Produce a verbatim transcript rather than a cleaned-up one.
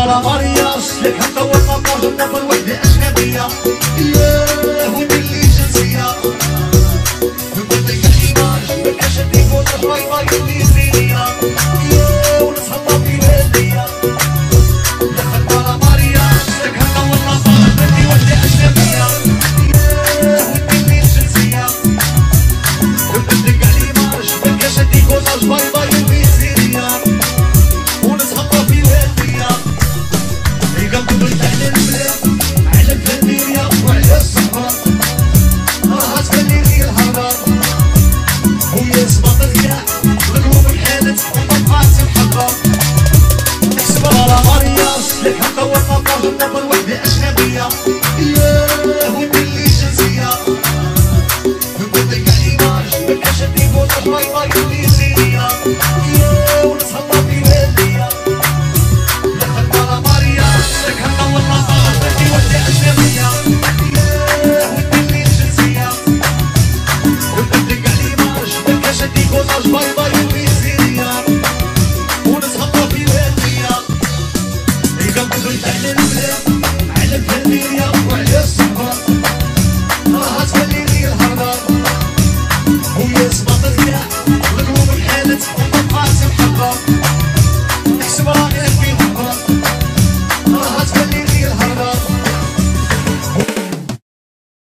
على مارياش لك هندور مطار نظر وحدة أجنبية ياه ودي اللي جنسية نبدلك الإيماج مبقاش نديك ولا باي باي اللي زينية ياه ونتهلا في الهدية لك على مارياش لك هندور مطار نظر وحدة أجنبية ياه ودي اللي جنسية نبدلك الإيماج مبقاش نديك ولا باي باي اللي زينية ونتهلا في الهدية يقلبوا بالفعل البلاد على الفنية وعلى الصحراء راها تخلي لي الهضبة ويا سباط الكاع قلوب الحالات وطبقات الحضرة نكسب على مارياش لك هندور مطار نظر